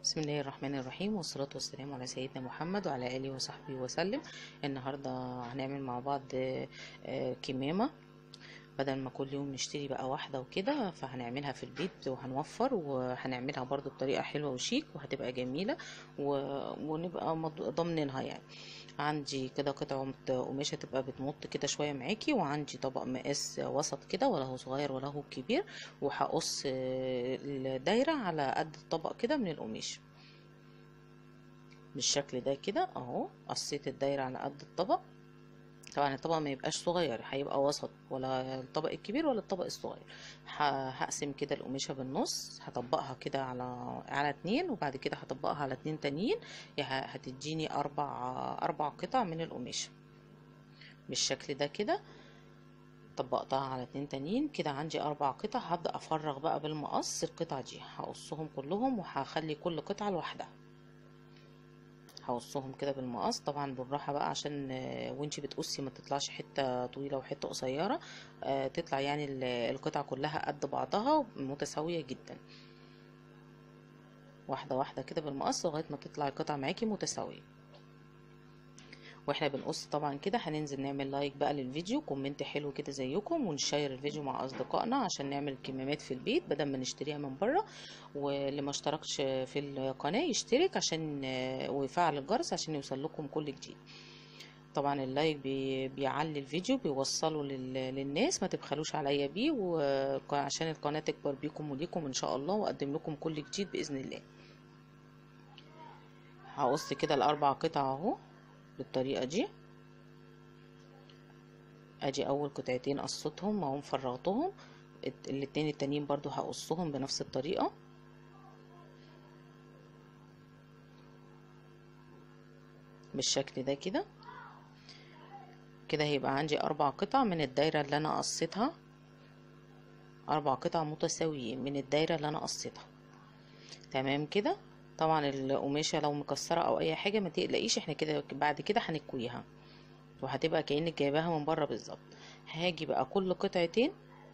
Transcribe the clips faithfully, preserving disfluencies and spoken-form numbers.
بسم الله الرحمن الرحيم، والصلاة والسلام على سيدنا محمد وعلى آله وصحبه وسلم. النهاردة هنعمل مع بعض آه، آه، كمامة. بدل ما كل يوم نشتري بقى واحدة وكده، فهنعملها في البيت وهنوفر، وهنعملها برضو بطريقة حلوة وشيك وهتبقى جميلة و... ونبقى مض- ضامنينها يعني. عندي كده قطعة قماشة تبقى بتمط كده شوية معاكي، وعندي طبق مقاس وسط كده، ولا هو صغير ولا هو كبير، وهقص آه، الدايرة على قد الطبق كده من القماش بالشكل ده كده اهو. قصيت الدايره على قد الطبق. طبعا الطبق ما يبقاش صغير، هيبقى وسط، ولا الطبق الكبير ولا الطبق الصغير. ه- هقسم كده القماشه بالنص، هطبقها كده على على اتنين، وبعد كده هطبقها على اتنين تانيين. يه- هتديني اربع اربع قطع من القماشه بالشكل ده كده. طبقتها على اتنين تانيين كده، عندي اربع قطع. هبدأ افرغ بقى بالمقص القطع دي، هقصهم كلهم وهخلي كل قطعه لوحدها. هقصهم كده بالمقص، طبعا بالراحه بقى، عشان آه، وانتي بتقصي ما تطلعش حته طويله وحته قصيره. آه، تطلع يعني ال- القطع كلها قد بعضها متساويه جدا. واحده واحده كده بالمقص لغايه ما تطلع القطع معاكي متساويه. واحنا بنقص طبعا كده هننزل نعمل لايك بقى للفيديو، كومنت حلو كده زيكم، ونشير الفيديو مع اصدقائنا عشان نعمل كمامات في البيت بدل ما نشتريها من بره. واللي ما اشتركش في القناه يشترك عشان آه، ويفعل الجرس عشان يوصل لكم كل جديد. طبعا اللايك بي بيعلي الفيديو، بيوصله لل... للناس، ما تبخلوش عليا بيه، وعشان القناة تكبر بيكم وليكم ان شاء الله، واقدم لكم كل جديد باذن الله. هقص كده الاربع قطع اهو بالطريقة دي. ادي اول قطعتين قصتهم اهو، فرغتهم. الت- الاتنين التانيين برضو هقصهم بنفس الطريقة بالشكل ده كده. كده هيبقى عندي اربع قطع من الدايرة اللي انا قصيتها، اربع قطع متساويين من الدايرة اللي انا قصيتها. تمام كده. طبعا القماشة لو مكسرة او اي حاجة ما تقلقيش، احنا كده بعد كده هنكويها وهتبقى كأنك جايباها من بره بالظبط. هاجي بقى كل قطعتين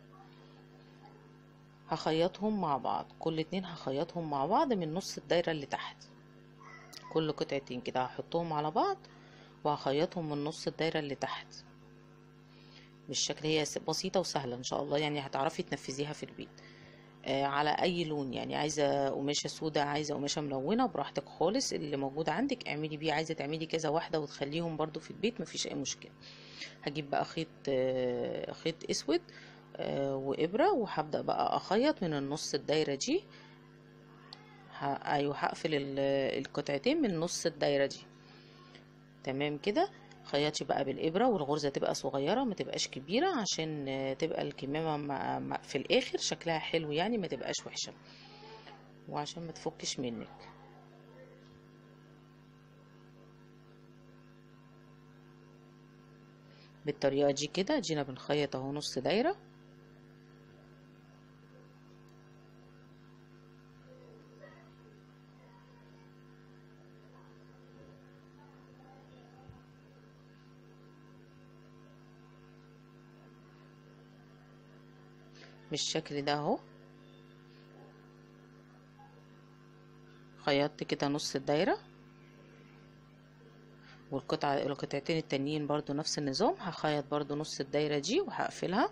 هخيطهم مع بعض، كل اتنين هخيطهم مع بعض من نص الدايرة اللي تحت. كل قطعتين كده هحطهم على بعض وهخيطهم من نص الدايرة اللي تحت بالشكل. هي بسيطة وسهلة ان شاء الله، يعني هتعرفي تنفذيها في البيت. آه، على اي لون، يعني عايزه قماشه سودا، عايزه قماشه ملونه، براحتك خالص، اللي موجود عندك اعملي بيه. عايزه تعملي كذا واحده وتخليهم برضو في البيت، مفيش اي مشكله. هجيب بقى خيط آه، خيط اسود آه، وابره، وهبدا بقى اخيط من النص الدايره دي. ه- ايوه هقفل ال- القطعتين من نص الدايره دي. تمام كده. خيطي بقى بالابره، والغرزه تبقى صغيره ما تبقاش كبيره، عشان آه، تبقى الكمامه مع- مع- في الاخر شكلها حلو، يعني ما تبقاش وحشه، وعشان ما تفكش منك. بالطريقة دي كده جينا بنخيط اهو نص دايرة. بالشكل ده اهو. خيطت كده نص الدايرة، والقطعة القطعتين التانيين برضو نفس النظام، هخيط برضو نص الدايرة دي وهقفلها.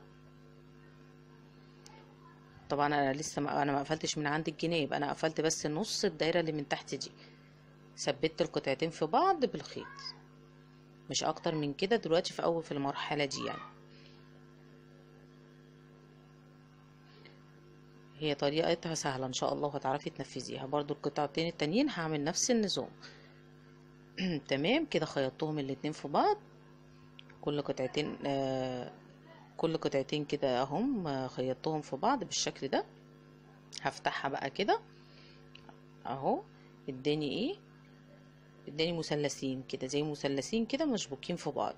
طبعا انا لسه ما انا ما قفلتش من عند الجناب، انا قفلت بس نص الدايرة اللي من تحت دي. ثبت القطعتين في بعض بالخيط، مش اكتر من كده دلوقتي في اول في المرحلة دي يعني. هي طريقتها سهلة ان شاء الله، وهتعرفي تنفذيها برضو. القطعتين التانيين هعمل نفس النظام. تمام كده، خيطتهم الاتنين في بعض. كل قطعتين آه كل قطعتين كده اهم، آه، خيطتهم في بعض بالشكل ده. هفتحها بقى كده اهو. اداني ايه؟ اداني مثلثين كده، زي مثلثين كده مشبوكين في بعض.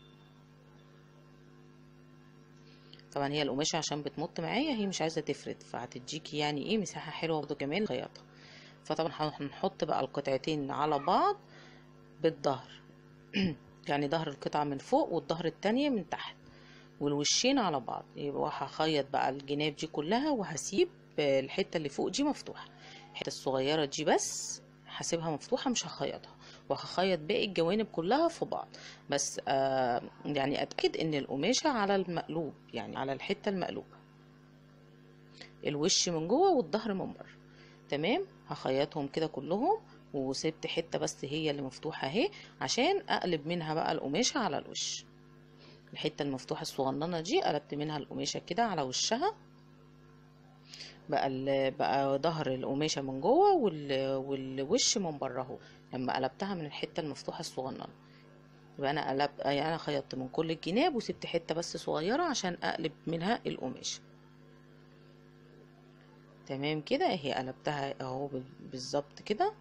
طبعا هي القماشة عشان بتمط معايا، هي مش عايزة تفرد، فهتديكي يعني ايه مساحة حلوة برضو كمان خياطة. فطبعا هنحط بقى القطعتين على بعض بالظهر. يعني ظهر القطعة من فوق والظهر التانية من تحت، والوشين على بعض. يبقى هخيط بقى الجناب دي كلها، وهسيب الحتة اللي فوق دي مفتوحة. الحته الصغيره دي بس هسيبها مفتوحه مش هخيطها، وهخيط باقي الجوانب كلها في بعض. بس آه يعني اتاكد ان القماشه على المقلوب، يعني على الحته المقلوبه، الوش من جوه والظهر من بره. تمام، هخيطهم كده كلهم، وسبت حته بس هي اللي مفتوحه اهي عشان اقلب منها بقى القماشه على الوش. الحته المفتوحه الصغننه دي قلبت منها القماشه كده على وشها، بقى بقى ظهر القماشه من جوه وال... والوش من بره اهو. لما قلبتها من الحته المفتوحه الصغننه يبقى انا قلبت، يعني انا خيطت من كل الجناب وسبت حته بس صغيره عشان اقلب منها القماشه. تمام كده اهي قلبتها اهو بالظبط كده.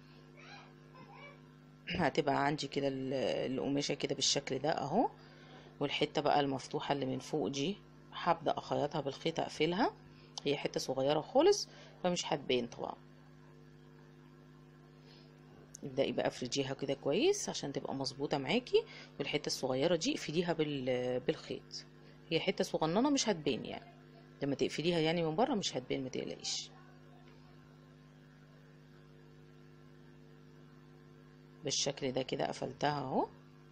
هتبقى عندي كده القماشه كده بالشكل ده اهو. والحته بقى المفتوحه اللي من فوق دي هبدا اخيطها بالخيط، اقفلها، هي حته صغيره خالص فمش هتبان طبعا. ابدأي بقى افرديها كده كويس عشان تبقى مظبوطه معاكي. والحته الصغيره دي اقفليها بالخيط، هي حته صغننه مش هتبان، يعني لما تقفليها يعني من بره مش هتبان، ما تقلقيش. بالشكل ده كده قفلتها اهو.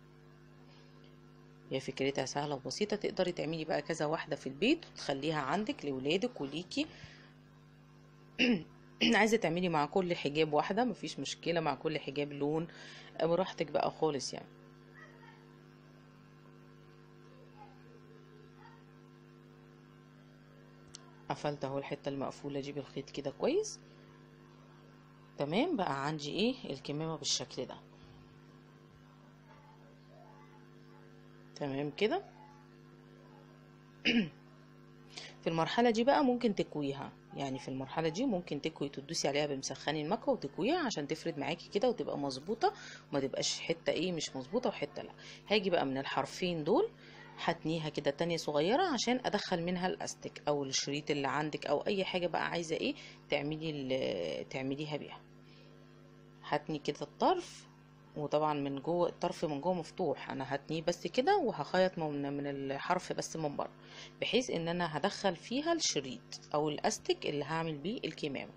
هي فكرتها سهله وبسيطه، تقدري تعملي بقى كذا واحده في البيت وتخليها عندك لولادك وليكي. عايزه تعملي مع كل حجاب واحده مفيش مشكله، مع كل حجاب لون، براحتك بقى خالص يعني. قفلت اهو الحته المقفوله دي بالخيط كده كويس. تمام، بقى عندي ايه الكمامه بالشكل ده. تمام كده. في المرحله دي بقى ممكن تكويها، يعني في المرحله دي ممكن تكوي، تدوسي عليها بمسخن المكوى وتكويها عشان تفرد معاكي كده وتبقى مظبوطه، وما تبقاش حته ايه مش مظبوطه وحته لا. هاجي بقى من الحرفين دول هتنيها كده تانية صغيره عشان ادخل منها الاستك او الشريط اللي عندك او اي حاجه بقى عايزه ايه تعملي تعمليها بيها. هتني كده الطرف، وطبعا من جوه الطرف من جوه مفتوح، انا هتنيه بس كده وهخيط من من الحرف بس من بره، بحيث ان انا هدخل فيها الشريط او الاستك اللي هعمل بيه الكمامه.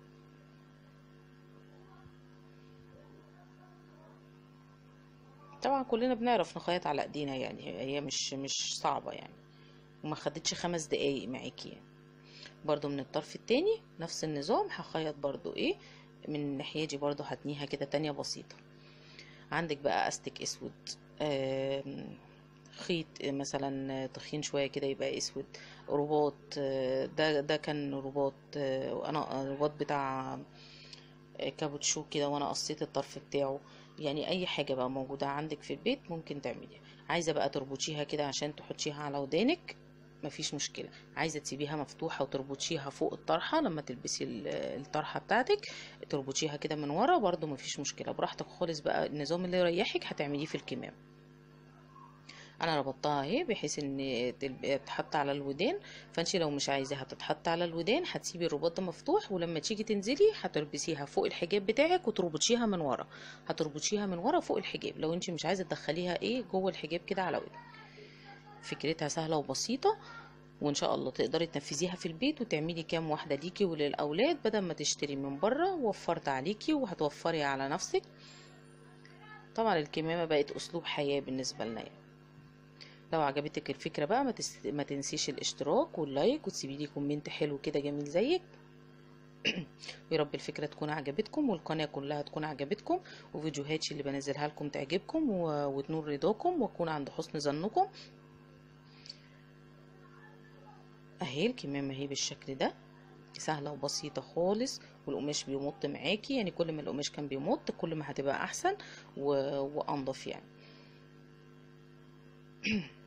طبعا كلنا بنعرف نخيط على ايدينا، يعني هي مش مش صعبه يعني، وما خدتش خمس دقايق معاكي يعني. برضو من الطرف التاني نفس النظام هخيط برضو ايه من الناحيه دي، برضو هتنيها كده تانية بسيطه. عندك بقى استك اسود، خيط مثلا تخين شويه كده يبقى اسود، رباط، ده ده كان رباط، انا رباط بتاع كابوتشو كده وانا قصيت الطرف بتاعه. يعني اي حاجه بقى موجوده عندك في البيت ممكن تعمليها. عايزه بقى تربطيها كده عشان تحطيها على ودانك مفيش مشكله، عايزه تسيبيها مفتوحه وتربطيها فوق الطرحه لما تلبسي الطرحه بتاعتك تربطيها كده من ورا برضو مفيش مشكله، براحتك خالص بقى، النظام اللي يريحك هتعمليه في الكمام. انا ربطتها اهي بحيث ان تتحط على الودان، فانت لو مش عايزاها تتحط على الودان هتسيبي الرباط ده مفتوح، ولما تيجي تنزلي هتلبسيها فوق الحجاب بتاعك وتربطيها من ورا، هتربطيها من ورا فوق الحجاب لو انت مش عايزه تدخليها ايه جوه الحجاب كده على ودنك. فكرتها سهله وبسيطه، وان شاء الله تقدري تنفذيها في البيت وتعملي كام واحده ليكي وللاولاد بدل ما تشتري من بره، وفرت عليكي وهتوفري على نفسك. طبعا الكمامه بقت اسلوب حياه بالنسبه لنا يعني. لو عجبتك الفكره بقى ما, تس... ما تنسيش الاشتراك واللايك وتسيبي لي كومنت حلو كده جميل زيك. يا رب الفكره تكون عجبتكم والقناه كلها تكون عجبتكم، وفيديوهاتي اللي بنزلها لكم تعجبكم و... وتنور رضاكم واكون عند حسن ظنكم. اهي الكمامه اهي بالشكل ده سهله وبسيطه خالص، والقماش بيمط معاكي، يعني كل ما القماش كان بيمط كل ما هتبقى احسن و... وانضف يعني.